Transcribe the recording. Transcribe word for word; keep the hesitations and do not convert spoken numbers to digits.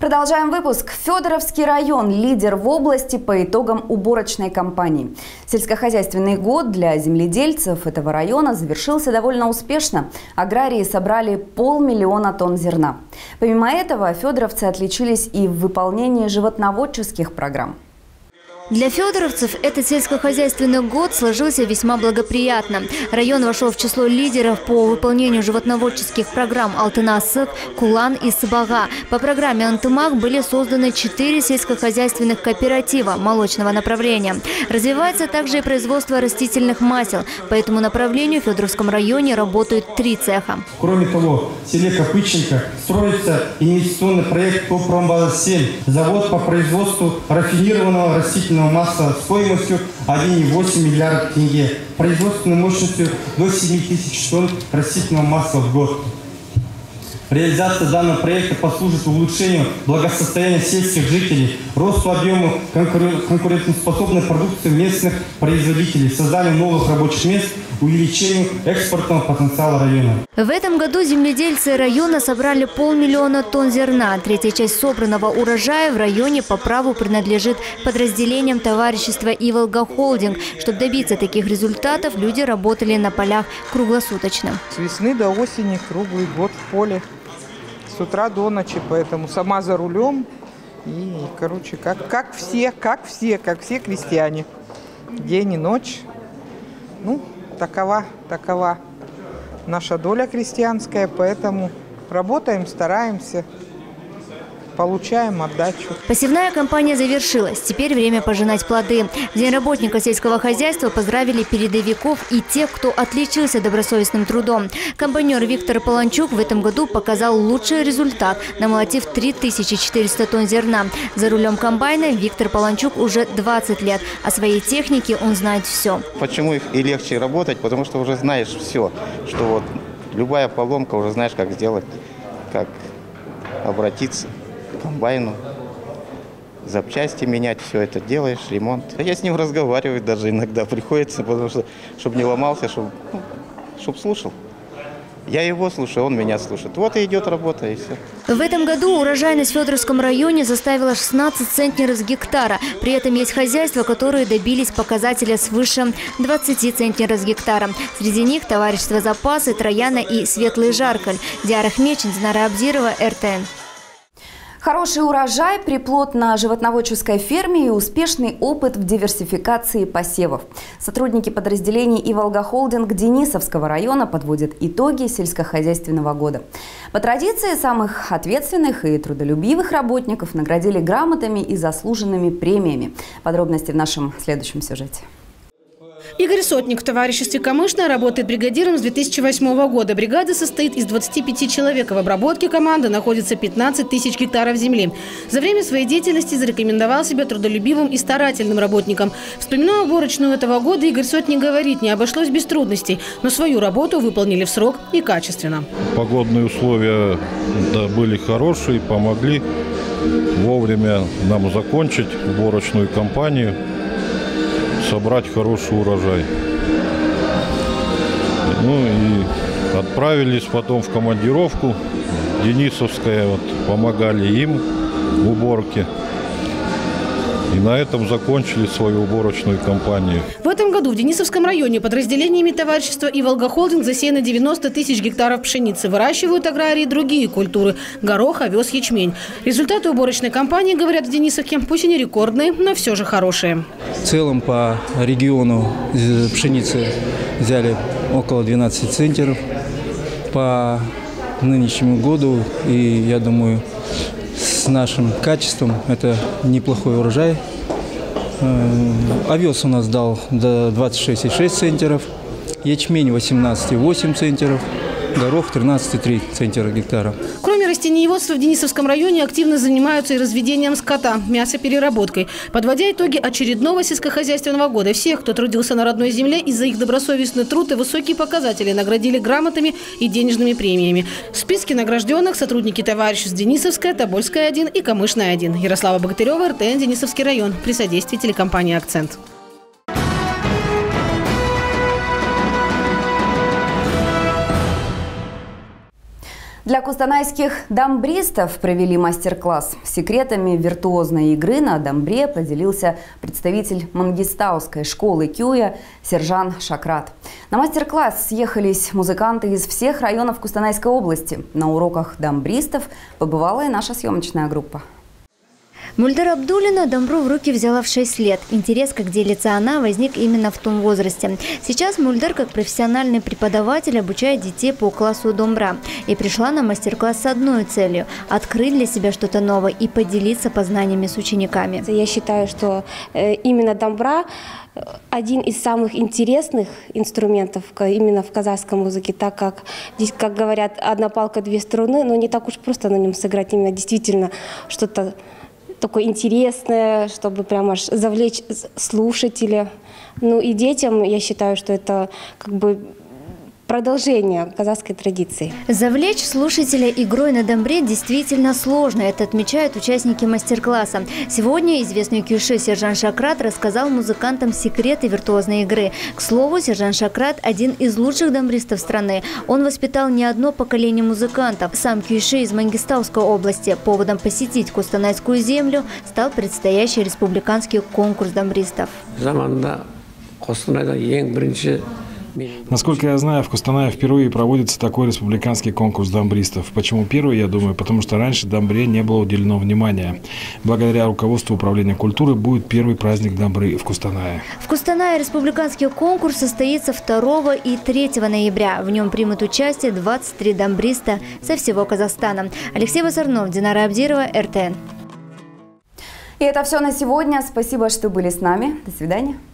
Продолжаем выпуск. Федоровский район – лидер в области по итогам уборочной кампании. Сельскохозяйственный год для земледельцев этого района завершился довольно успешно. Аграрии собрали полмиллиона тонн зерна. Помимо этого, федоровцы отличились и в выполнении животноводческих программ. Для федоровцев этот сельскохозяйственный год сложился весьма благоприятно. Район вошел в число лидеров по выполнению животноводческих программ Алтын-Асык, Кулан и Сыбага. По программе Антымак были созданы четыре сельскохозяйственных кооператива молочного направления. Развивается также и производство растительных масел. По этому направлению в Федоровском районе работают три цеха. Кроме того, в селе Копыченко строится инвестиционный проект Топромбаза семь, завод по производству рафинированного растительного масла стоимостью один и восемь миллиарда тенге, производственной мощностью до семи тысяч тонн растительного масла в год. Реализация данного проекта послужит улучшению благосостояния сельских жителей, росту объема конкурентоспособной продукции местных производителей, созданию новых рабочих мест, увеличению экспортного потенциала района. В этом году земледельцы района собрали полмиллиона тонн зерна. Третья часть собранного урожая в районе по праву принадлежит подразделениям товарищества «Иволга Холдинг». Чтобы добиться таких результатов, люди работали на полях круглосуточно. С весны до осени круглый год в поле. С утра до ночи, поэтому сама за рулем. И, короче, как, как все, как все, как все крестьяне. День и ночь. Ну, такова, такова наша доля крестьянская, поэтому работаем, стараемся, получаем отдачу. Посевная кампания завершилась. Теперь время пожинать плоды. В День работника сельского хозяйства поздравили передовиков и тех, кто отличился добросовестным трудом. Комбайнер Виктор Полончук в этом году показал лучший результат, намолотив три тысячи четыреста тонн зерна. За рулем комбайна Виктор Полончук уже двадцать лет. О своей технике он знает все. Почему их и легче работать? Потому что уже знаешь все, что вот любая поломка, уже знаешь, как сделать, как обратиться к комбайну, запчасти менять, все это делаешь, ремонт. Я с ним разговариваю даже иногда приходится, потому что, чтобы не ломался, чтобы, ну, чтобы слушал. Я его слушаю, он меня слушает. Вот и идет работа, и все. В этом году урожайность в Федоровском районе составила шестнадцать центнеров с гектара. При этом есть хозяйства, которые добились показателя свыше двадцати центнеров с гектара. Среди них товарищество «Запасы», «Трояна» и «Светлый Жаркаль». Диара Хмечин, Динара Абдирова, эр тэ эн. Хороший урожай, приплод на животноводческой ферме и успешный опыт в диверсификации посевов. Сотрудники подразделений «Иволга Холдинг» Денисовского района подводят итоги сельскохозяйственного года. По традиции, самых ответственных и трудолюбивых работников наградили грамотами и заслуженными премиями. Подробности в нашем следующем сюжете. Игорь Сотник в товариществе Камышна работает бригадиром с две тысячи восьмого года. Бригада состоит из двадцати пяти человек. В обработке команды находится пятнадцать тысяч гектаров земли. За время своей деятельности зарекомендовал себя трудолюбивым и старательным работником. Вспоминая уборочную этого года, Игорь Сотник говорит, не обошлось без трудностей, но свою работу выполнили в срок и качественно. Погодные условия, да, были хорошие, помогли вовремя нам закончить уборочную кампанию, собрать хороший урожай. Ну и отправились потом в командировку. Денисовская, вот, помогали им в уборке. И на этом закончили свою уборочную кампанию. В этом году в Денисовском районе подразделениями товарищества «Иволга Холдинг» засеяно девяносто тысяч гектаров пшеницы. Выращивают аграрии другие культуры – горох, овес, ячмень. Результаты уборочной кампании, говорят в Денисовке, пусть и не рекордные, но все же хорошие. В целом по региону пшеницы взяли около двенадцати центнеров. По нынешнему году, и я думаю, с нашим качеством это неплохой урожай. Овес у нас дал до двадцати шести и шести центнеров, ячмень восемнадцать и восемь центнеров, горох тринадцать и три центнера гектара. Кроме растениеводства в Денисовском районе активно занимаются и разведением скота, мясопереработкой. Подводя итоги очередного сельскохозяйственного года, всех, кто трудился на родной земле, из-за их добросовестный труд и высокие показатели наградили грамотами и денежными премиями. В списке награжденных сотрудники товариществ Денисовская, Тобольская один и Камышная один. Ярослава Богатырева, эр тэ эн, Денисовский район. При содействии телекомпании «Акцент». Для кустанайских дамбристов провели мастер-класс. Секретами виртуозной игры на дамбре поделился представитель Мангистауской школы Кюя Сержан Шакрат. На мастер-класс съехались музыканты из всех районов Кустанайской области. На уроках дамбристов побывала и наша съемочная группа. Мульдер Абдулина дамбру в руки взяла в шесть лет. Интерес, как делится она, возник именно в том возрасте. Сейчас Мульдер, как профессиональный преподаватель, обучает детей по классу дамбра. И пришла на мастер-класс с одной целью – открыть для себя что-то новое и поделиться познаниями с учениками. Я считаю, что именно дамбра – один из самых интересных инструментов именно в казахской музыке, так как здесь, как говорят, одна палка, две струны, но не так уж просто на нем сыграть именно действительно что-то такое интересное, чтобы прямо аж завлечь слушателя. Ну и детям, я считаю, что это как бы продолжение казахской традиции. Завлечь слушателя игрой на дамбре действительно сложно. Это отмечают участники мастер-класса. Сегодня известный кюйши Сержан Шакрат рассказал музыкантам секреты виртуозной игры. К слову, Сержан Шакрат – один из лучших дамбристов страны. Он воспитал не одно поколение музыкантов. Сам кюйши из Мангистауской области. Поводом посетить Кустанайскую землю стал предстоящий республиканский конкурс дамбристов. Насколько я знаю, в Кустанае впервые проводится такой республиканский конкурс дамбристов. Почему первый, я думаю? Потому что раньше дамбре не было уделено внимания. Благодаря руководству управления культуры будет первый праздник дамбры в Кустанае. В Кустанае республиканский конкурс состоится второго и третьего ноября. В нем примут участие двадцать три дамбриста со всего Казахстана. Алексей Басарнов, Динара Абдирова, эр тэ эн. И это все на сегодня. Спасибо, что были с нами. До свидания.